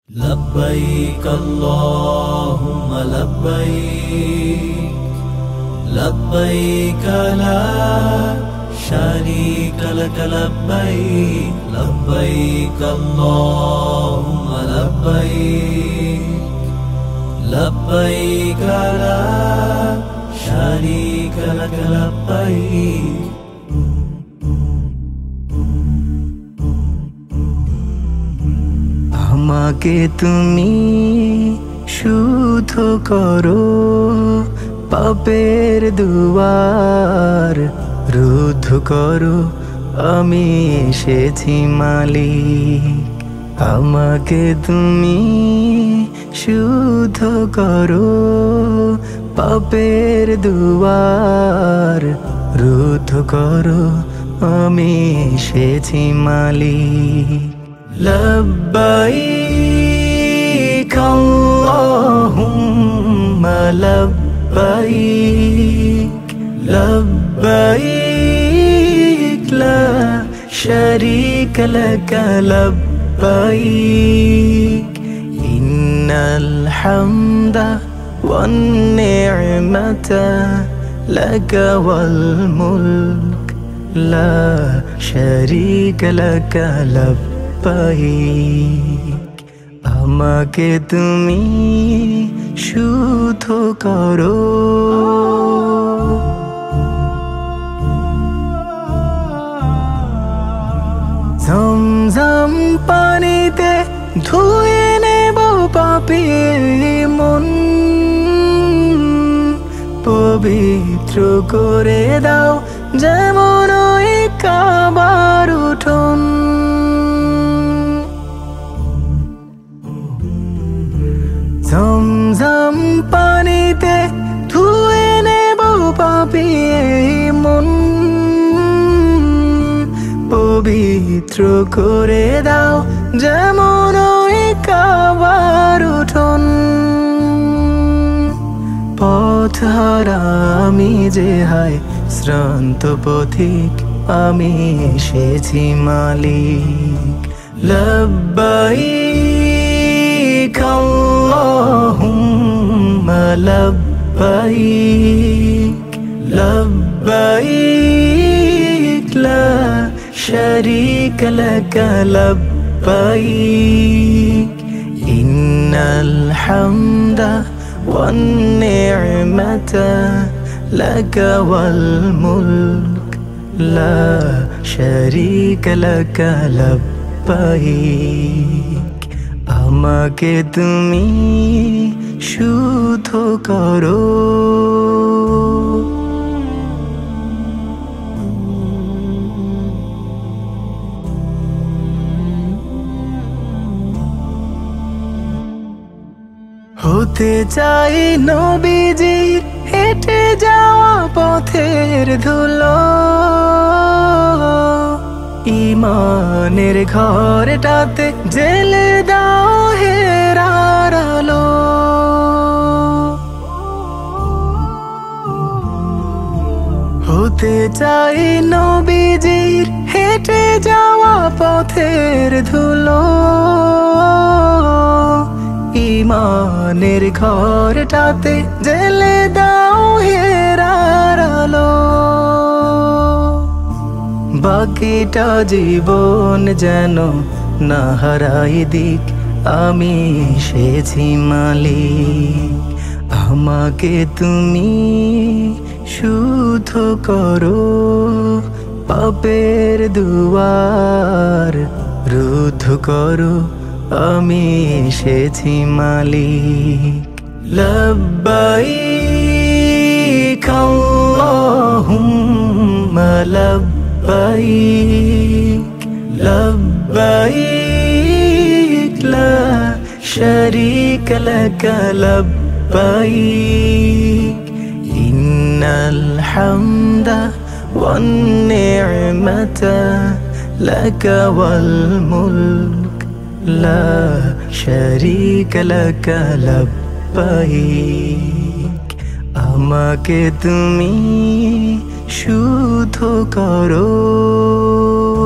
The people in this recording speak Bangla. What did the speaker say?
لبيك اللهم لبيك لبيك لا شريك لك لبيك لبيك اللهم لبيك لبيك لا شريك لك لبيك আমাকে তুমি শুদ্ধ করো পাপের দুয়ার রুদ্ধ করো আমি এসেছি মালিক আমাকে তুমি শুদ্ধ করো পাপের দুয়ার রুদ্ধ করো আমি এসেছি মালিক لبيك اللهم لبيك لبيك لا شريك لك لبيك إن الحمد والنعمة لك والملك لا شريك لك لبيك আমাকে তুমি শুদ্ধ করো ঝমঝম পানিতে ধুয়ে নেব পাপী মন পবিত্র করে দাও যেমন ওই কাবার উঠোন ঝমঝম পানিতে ধুয়ে নেব পাপী মন পবিত্র করে দাও যেমন ওই কাবার উঠোন পথ হারা আমি যে হায় শ্রান্ত পথিক আমি এসেছি মালিক لبيك اللهم لبيك لبيك لا شريك لك لبيك إن الحمد والنعمة لك والملك لا شريك لك لبيك আমাকে তুমি শুদ্ধ করো হতে চাই নবীজির হেঁটে যাওয়া পথের ধুলো ইমানের ঘরটাতে জেলে দাও হেরার আলো হতে চাই নবীজির হেঁটে যাওয়া পথের ধুলো ইমানের ঘরটাতে জেলে দাও হেরার আলো বাকিটা জীবন যেন না হারাই দিক আমি এসেছি মালিক আমাকে তুমি শুদ্ধ করো পাপের দুয়ার রুদ্ধ করো আমি এসেছি মালিক لبيك اللهم لبيك لبيك لا شريك لك لبيك إن الحمد والنعمة لك والملك لا شريك لك لبيك আমাকে তুমি শুদ্ধ করো